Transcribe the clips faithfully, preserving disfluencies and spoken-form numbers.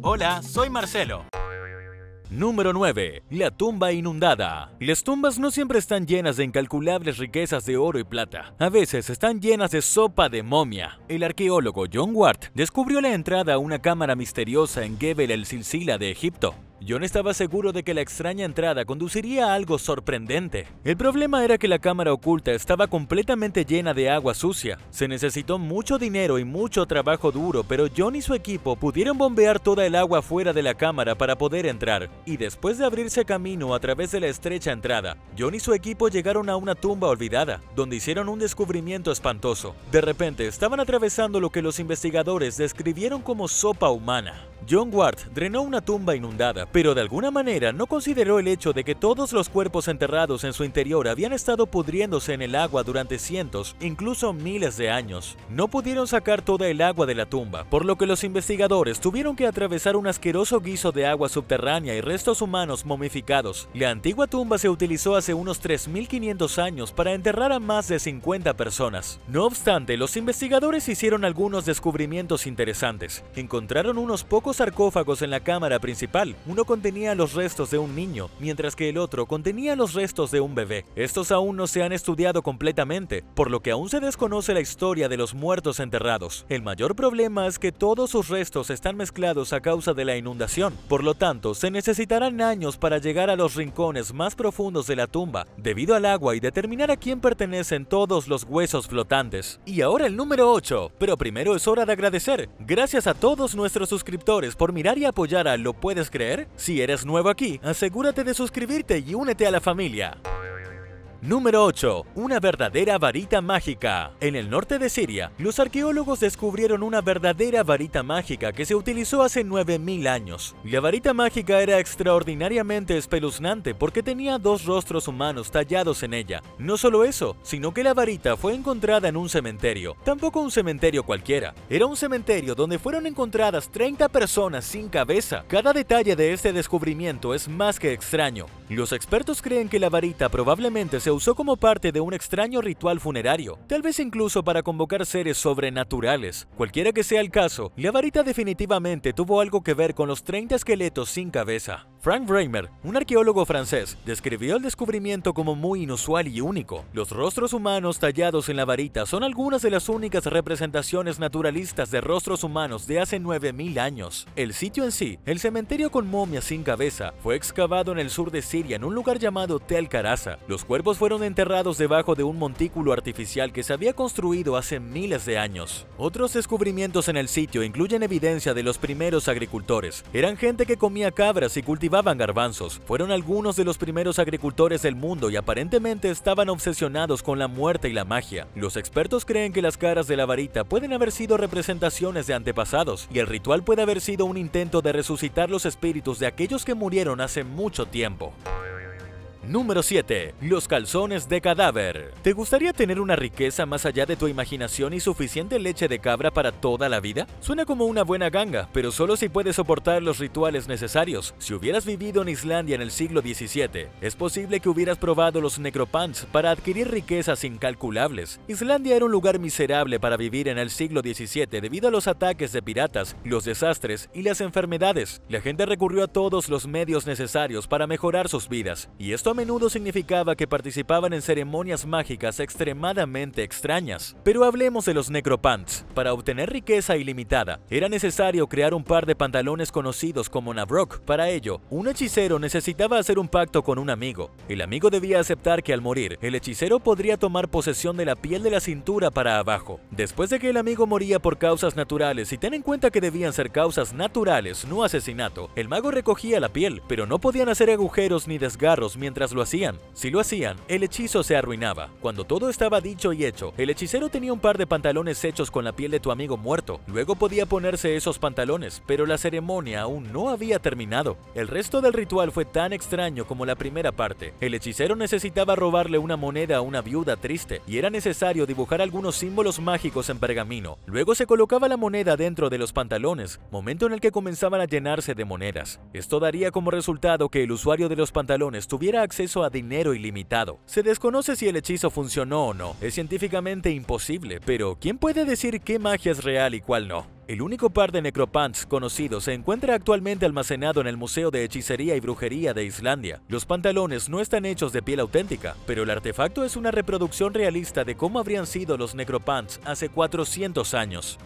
Hola, soy Marcelo. Número nueve. La tumba inundada. Las tumbas no siempre están llenas de incalculables riquezas de oro y plata. A veces están llenas de sopa de momia. El arqueólogo John Ward descubrió la entrada a una cámara misteriosa en Gebel el Silsila de Egipto. John estaba seguro de que la extraña entrada conduciría a algo sorprendente. El problema era que la cámara oculta estaba completamente llena de agua sucia. Se necesitó mucho dinero y mucho trabajo duro, pero John y su equipo pudieron bombear toda el agua fuera de la cámara para poder entrar. Y después de abrirse camino a través de la estrecha entrada, John y su equipo llegaron a una tumba olvidada, donde hicieron un descubrimiento espantoso. De repente, estaban atravesando lo que los investigadores describieron como sopa humana. John Ward drenó una tumba inundada, pero de alguna manera no consideró el hecho de que todos los cuerpos enterrados en su interior habían estado pudriéndose en el agua durante cientos, incluso miles de años. No pudieron sacar toda el agua de la tumba, por lo que los investigadores tuvieron que atravesar un asqueroso guiso de agua subterránea y restos humanos momificados. La antigua tumba se utilizó hace unos tres mil quinientos años para enterrar a más de cincuenta personas. No obstante, los investigadores hicieron algunos descubrimientos interesantes. Encontraron unos pocos sarcófagos en la cámara principal. Uno contenía los restos de un niño, mientras que el otro contenía los restos de un bebé. Estos aún no se han estudiado completamente, por lo que aún se desconoce la historia de los muertos enterrados. El mayor problema es que todos sus restos están mezclados a causa de la inundación. Por lo tanto, se necesitarán años para llegar a los rincones más profundos de la tumba, debido al agua, y determinar a quién pertenecen todos los huesos flotantes. Y ahora el número ocho. Pero primero es hora de agradecer. Gracias a todos nuestros suscriptores por mirar y apoyar a ¿Lo puedes creer? Si eres nuevo aquí, asegúrate de suscribirte y únete a la familia. Número ocho. Una verdadera varita mágica. En el norte de Siria, los arqueólogos descubrieron una verdadera varita mágica que se utilizó hace nueve mil años. La varita mágica era extraordinariamente espeluznante porque tenía dos rostros humanos tallados en ella. No solo eso, sino que la varita fue encontrada en un cementerio. Tampoco un cementerio cualquiera. Era un cementerio donde fueron encontradas treinta personas sin cabeza. Cada detalle de este descubrimiento es más que extraño. Los expertos creen que la varita probablemente se usó como parte de un extraño ritual funerario, tal vez incluso para convocar seres sobrenaturales. Cualquiera que sea el caso, la varita definitivamente tuvo algo que ver con los treinta esqueletos sin cabeza. Frank Reimer, un arqueólogo francés, describió el descubrimiento como muy inusual y único. Los rostros humanos tallados en la varita son algunas de las únicas representaciones naturalistas de rostros humanos de hace nueve mil años. El sitio en sí, el cementerio con momias sin cabeza, fue excavado en el sur de Siria en un lugar llamado Tel Karasa. Los cuerpos fueron enterrados debajo de un montículo artificial que se había construido hace miles de años. Otros descubrimientos en el sitio incluyen evidencia de los primeros agricultores. Eran gente que comía cabras y cultivaba garbanzos. Fueron algunos de los primeros agricultores del mundo y aparentemente estaban obsesionados con la muerte y la magia. Los expertos creen que las caras de la varita pueden haber sido representaciones de antepasados, y el ritual puede haber sido un intento de resucitar los espíritus de aquellos que murieron hace mucho tiempo. Número siete. Los calzones de cadáver. ¿Te gustaría tener una riqueza más allá de tu imaginación y suficiente leche de cabra para toda la vida? Suena como una buena ganga, pero solo si puedes soportar los rituales necesarios. Si hubieras vivido en Islandia en el siglo diecisiete, es posible que hubieras probado los necropants para adquirir riquezas incalculables. Islandia era un lugar miserable para vivir en el siglo diecisiete debido a los ataques de piratas, los desastres y las enfermedades. La gente recurrió a todos los medios necesarios para mejorar sus vidas, y esto a menudo significaba que participaban en ceremonias mágicas extremadamente extrañas. Pero hablemos de los necropants. Para obtener riqueza ilimitada, era necesario crear un par de pantalones conocidos como Navrok. Para ello, un hechicero necesitaba hacer un pacto con un amigo. El amigo debía aceptar que al morir, el hechicero podría tomar posesión de la piel de la cintura para abajo. Después de que el amigo moría por causas naturales, y ten en cuenta que debían ser causas naturales, no asesinato, el mago recogía la piel, pero no podían hacer agujeros ni desgarros mientras lo hacían. Si lo hacían, el hechizo se arruinaba. Cuando todo estaba dicho y hecho, el hechicero tenía un par de pantalones hechos con la piel de tu amigo muerto. Luego podía ponerse esos pantalones, pero la ceremonia aún no había terminado. El resto del ritual fue tan extraño como la primera parte. El hechicero necesitaba robarle una moneda a una viuda triste, y era necesario dibujar algunos símbolos mágicos en pergamino. Luego se colocaba la moneda dentro de los pantalones, momento en el que comenzaban a llenarse de monedas. Esto daría como resultado que el usuario de los pantalones tuviera acceso acceso a dinero ilimitado. Se desconoce si el hechizo funcionó o no, es científicamente imposible, pero ¿quién puede decir qué magia es real y cuál no? El único par de necropants conocido se encuentra actualmente almacenado en el Museo de Hechicería y Brujería de Islandia. Los pantalones no están hechos de piel auténtica, pero el artefacto es una reproducción realista de cómo habrían sido los necropants hace cuatrocientos años.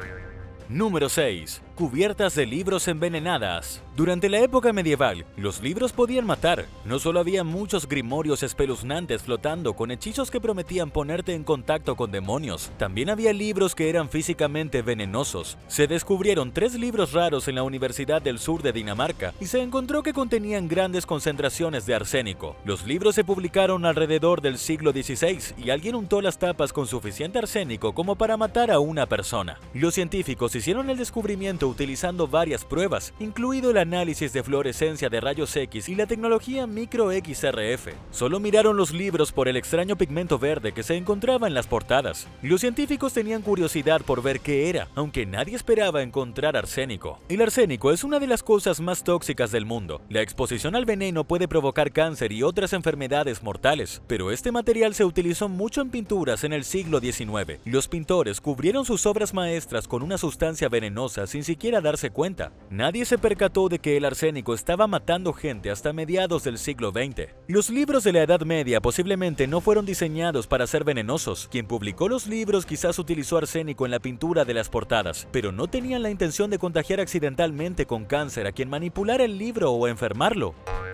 Número seis. Cubiertas de libros envenenadas. Durante la época medieval, los libros podían matar. No solo había muchos grimorios espeluznantes flotando con hechizos que prometían ponerte en contacto con demonios, también había libros que eran físicamente venenosos. Se descubrieron tres libros raros en la Universidad del Sur de Dinamarca y se encontró que contenían grandes concentraciones de arsénico. Los libros se publicaron alrededor del siglo dieciséis y alguien untó las tapas con suficiente arsénico como para matar a una persona. Los científicos hicieron el descubrimiento utilizando varias pruebas, incluido el análisis de fluorescencia de rayos X y la tecnología micro X R F. Solo miraron los libros por el extraño pigmento verde que se encontraba en las portadas. Los científicos tenían curiosidad por ver qué era, aunque nadie esperaba encontrar arsénico. El arsénico es una de las cosas más tóxicas del mundo. La exposición al veneno puede provocar cáncer y otras enfermedades mortales, pero este material se utilizó mucho en pinturas en el siglo diecinueve. Los pintores cubrieron sus obras maestras con una sustancia venenosa sin siquiera darse cuenta. Nadie se percató de que el arsénico estaba matando gente hasta mediados del siglo veinte. Los libros de la Edad Media posiblemente no fueron diseñados para ser venenosos. Quien publicó los libros quizás utilizó arsénico en la pintura de las portadas, pero no tenían la intención de contagiar accidentalmente con cáncer a quien manipulara el libro o enfermarlo.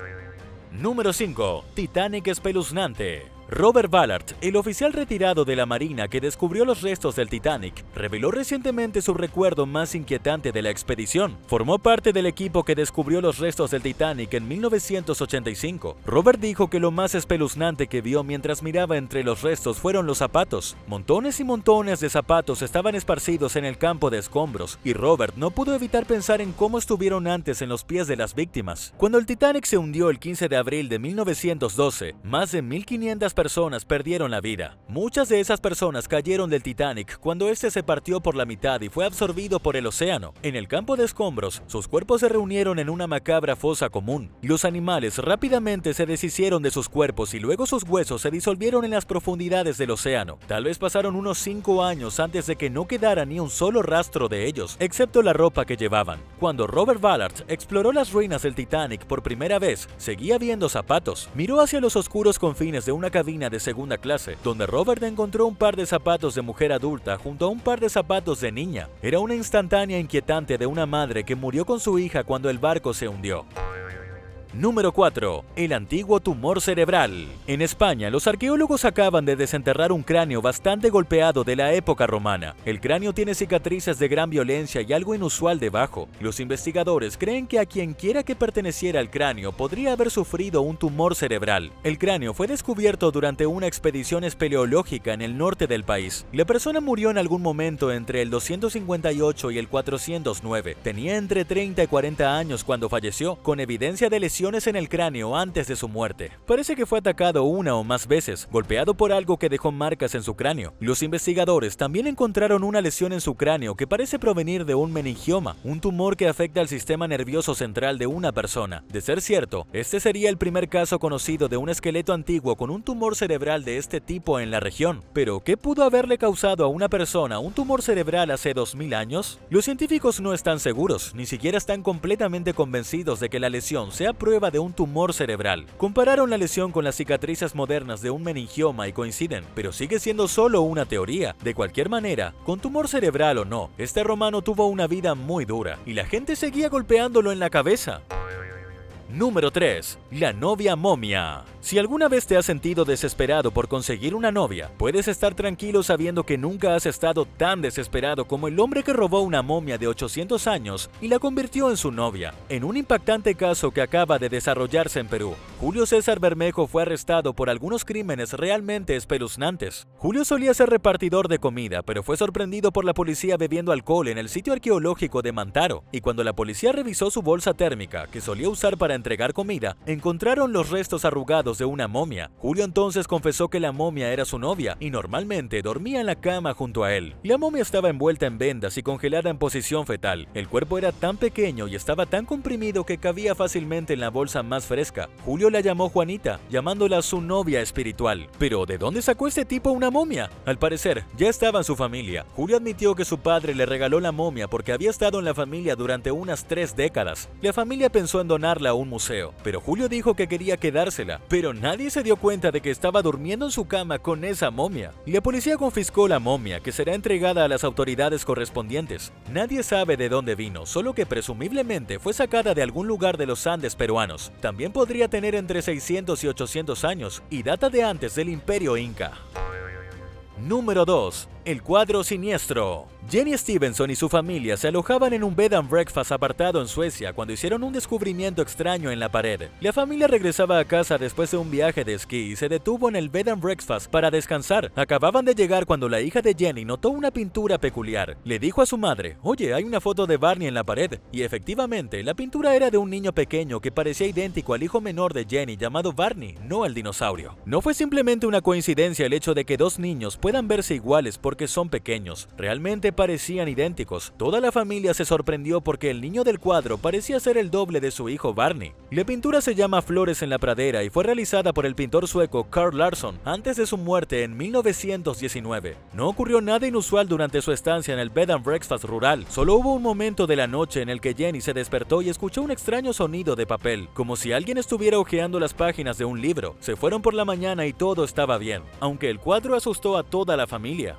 Número cinco. Titanic espeluznante. Robert Ballard, el oficial retirado de la Marina que descubrió los restos del Titanic, reveló recientemente su recuerdo más inquietante de la expedición. Formó parte del equipo que descubrió los restos del Titanic en mil novecientos ochenta y cinco. Robert dijo que lo más espeluznante que vio mientras miraba entre los restos fueron los zapatos. Montones y montones de zapatos estaban esparcidos en el campo de escombros, y Robert no pudo evitar pensar en cómo estuvieron antes en los pies de las víctimas. Cuando el Titanic se hundió el quince de abril de mil novecientos doce, más de mil quinientas personas perdieron la vida. Muchas de esas personas cayeron del Titanic cuando este se partió por la mitad y fue absorbido por el océano. En el campo de escombros, sus cuerpos se reunieron en una macabra fosa común. Los animales rápidamente se deshicieron de sus cuerpos y luego sus huesos se disolvieron en las profundidades del océano. Tal vez pasaron unos cinco años antes de que no quedara ni un solo rastro de ellos, excepto la ropa que llevaban. Cuando Robert Ballard exploró las ruinas del Titanic por primera vez, seguía viendo zapatos. Miró hacia los oscuros confines de una cabina de segunda clase, donde Robert encontró un par de zapatos de mujer adulta junto a un par de zapatos de niña. Era una instantánea inquietante de una madre que murió con su hija cuando el barco se hundió. Número cuatro. El antiguo tumor cerebral. En España, los arqueólogos acaban de desenterrar un cráneo bastante golpeado de la época romana. El cráneo tiene cicatrices de gran violencia y algo inusual debajo. Los investigadores creen que a quien quiera que perteneciera al cráneo podría haber sufrido un tumor cerebral. El cráneo fue descubierto durante una expedición espeleológica en el norte del país. La persona murió en algún momento entre el doscientos cincuenta y ocho y el cuatrocientos nueve. Tenía entre treinta y cuarenta años cuando falleció, con evidencia de lesiones en el cráneo antes de su muerte. Parece que fue atacado una o más veces, golpeado por algo que dejó marcas en su cráneo. Los investigadores también encontraron una lesión en su cráneo que parece provenir de un meningioma, un tumor que afecta al sistema nervioso central de una persona. De ser cierto, este sería el primer caso conocido de un esqueleto antiguo con un tumor cerebral de este tipo en la región. Pero, ¿qué pudo haberle causado a una persona un tumor cerebral hace dos mil años? Los científicos no están seguros, ni siquiera están completamente convencidos de que la lesión sea prueba de un tumor cerebral. Compararon la lesión con las cicatrices modernas de un meningioma y coinciden, pero sigue siendo solo una teoría. De cualquier manera, con tumor cerebral o no, este romano tuvo una vida muy dura y la gente seguía golpeándolo en la cabeza. Número tres. La novia momia. Si alguna vez te has sentido desesperado por conseguir una novia, puedes estar tranquilo sabiendo que nunca has estado tan desesperado como el hombre que robó una momia de ochocientos años y la convirtió en su novia. En un impactante caso que acaba de desarrollarse en Perú, Julio César Bermejo fue arrestado por algunos crímenes realmente espeluznantes. Julio solía ser repartidor de comida, pero fue sorprendido por la policía bebiendo alcohol en el sitio arqueológico de Mantaro, y cuando la policía revisó su bolsa térmica, que solía usar para entregar comida, encontraron los restos arrugados de una momia. Julio entonces confesó que la momia era su novia y normalmente dormía en la cama junto a él. La momia estaba envuelta en vendas y congelada en posición fetal. El cuerpo era tan pequeño y estaba tan comprimido que cabía fácilmente en la bolsa más fresca. Julio la llamó Juanita, llamándola su novia espiritual. Pero ¿de dónde sacó este tipo una momia? Al parecer, ya estaba en su familia. Julio admitió que su padre le regaló la momia porque había estado en la familia durante unas tres décadas. La familia pensó en donarla a un museo, pero Julio dijo que quería quedársela. Pero nadie se dio cuenta de que estaba durmiendo en su cama con esa momia. La policía confiscó la momia, que será entregada a las autoridades correspondientes. Nadie sabe de dónde vino, solo que presumiblemente fue sacada de algún lugar de los Andes peruanos. También podría tener entre seiscientos y ochocientos años y data de antes del Imperio Inca. Número dos. El cuadro siniestro. Jenny Stevenson y su familia se alojaban en un bed and breakfast apartado en Suecia cuando hicieron un descubrimiento extraño en la pared. La familia regresaba a casa después de un viaje de esquí y se detuvo en el bed and breakfast para descansar. Acababan de llegar cuando la hija de Jenny notó una pintura peculiar. Le dijo a su madre: "Oye, hay una foto de Barney en la pared". Y efectivamente, la pintura era de un niño pequeño que parecía idéntico al hijo menor de Jenny llamado Barney, no al dinosaurio. No fue simplemente una coincidencia el hecho de que dos niños puedan verse iguales porque son pequeños. Realmente parecían idénticos. Toda la familia se sorprendió porque el niño del cuadro parecía ser el doble de su hijo Barney. La pintura se llama Flores en la pradera y fue realizada por el pintor sueco Carl Larsson antes de su muerte en mil novecientos diecinueve. No ocurrió nada inusual durante su estancia en el bed and breakfast rural. Solo hubo un momento de la noche en el que Jenny se despertó y escuchó un extraño sonido de papel, como si alguien estuviera hojeando las páginas de un libro. Se fueron por la mañana y todo estaba bien, aunque el cuadro asustó a toda la familia.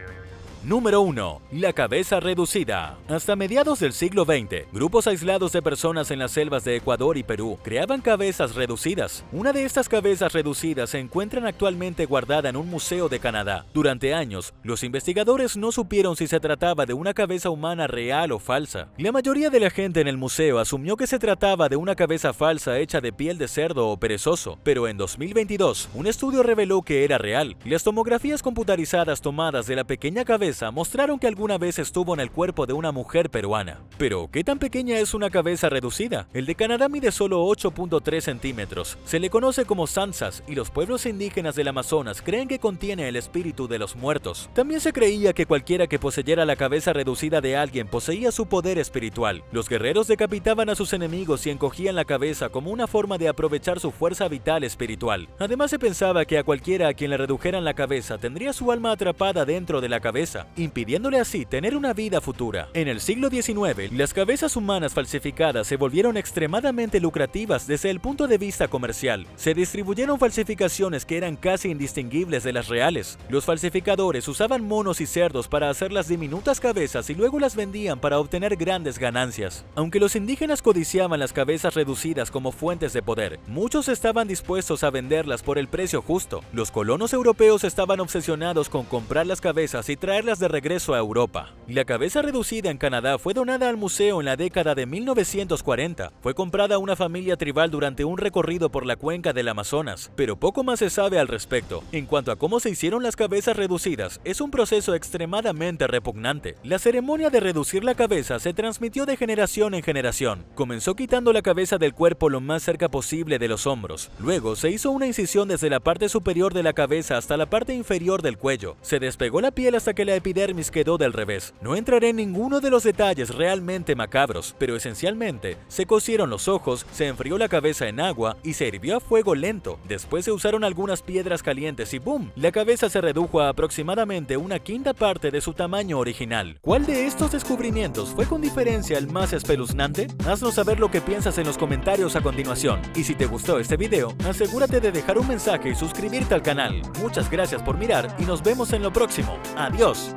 Número uno. La cabeza reducida. Hasta mediados del siglo veinte, grupos aislados de personas en las selvas de Ecuador y Perú creaban cabezas reducidas. Una de estas cabezas reducidas se encuentra actualmente guardada en un museo de Canadá. Durante años, los investigadores no supieron si se trataba de una cabeza humana real o falsa. La mayoría de la gente en el museo asumió que se trataba de una cabeza falsa hecha de piel de cerdo o perezoso, pero en dos mil veintidós, un estudio reveló que era real. Las tomografías computarizadas tomadas de la pequeña cabeza mostraron que alguna vez estuvo en el cuerpo de una mujer peruana. Pero, ¿qué tan pequeña es una cabeza reducida? El de Canadá mide solo ocho punto tres centímetros. Se le conoce como sansas y los pueblos indígenas del Amazonas creen que contiene el espíritu de los muertos. También se creía que cualquiera que poseyera la cabeza reducida de alguien poseía su poder espiritual. Los guerreros decapitaban a sus enemigos y encogían la cabeza como una forma de aprovechar su fuerza vital espiritual. Además, se pensaba que a cualquiera a quien le redujeran la cabeza tendría su alma atrapada dentro de la cabeza, impidiéndole así tener una vida futura. En el siglo diecinueve, las cabezas humanas falsificadas se volvieron extremadamente lucrativas desde el punto de vista comercial. Se distribuyeron falsificaciones que eran casi indistinguibles de las reales. Los falsificadores usaban monos y cerdos para hacer las diminutas cabezas y luego las vendían para obtener grandes ganancias. Aunque los indígenas codiciaban las cabezas reducidas como fuentes de poder, muchos estaban dispuestos a venderlas por el precio justo. Los colonos europeos estaban obsesionados con comprar las cabezas y traerlas de regreso a Europa. La cabeza reducida en Canadá fue donada al museo en la década de mil novecientos cuarenta. Fue comprada a una familia tribal durante un recorrido por la cuenca del Amazonas, pero poco más se sabe al respecto. En cuanto a cómo se hicieron las cabezas reducidas, es un proceso extremadamente repugnante. La ceremonia de reducir la cabeza se transmitió de generación en generación. Comenzó quitando la cabeza del cuerpo lo más cerca posible de los hombros. Luego se hizo una incisión desde la parte superior de la cabeza hasta la parte inferior del cuello. Se despegó la piel hasta que la epidermis quedó del revés. No entraré en ninguno de los detalles realmente macabros, pero esencialmente se cosieron los ojos, se enfrió la cabeza en agua y se hirvió a fuego lento. Después se usaron algunas piedras calientes y ¡boom! La cabeza se redujo a aproximadamente una quinta parte de su tamaño original. ¿Cuál de estos descubrimientos fue con diferencia el más espeluznante? Haznos saber lo que piensas en los comentarios a continuación. Y si te gustó este video, asegúrate de dejar un mensaje y suscribirte al canal. Muchas gracias por mirar y nos vemos en lo próximo. ¡Adiós!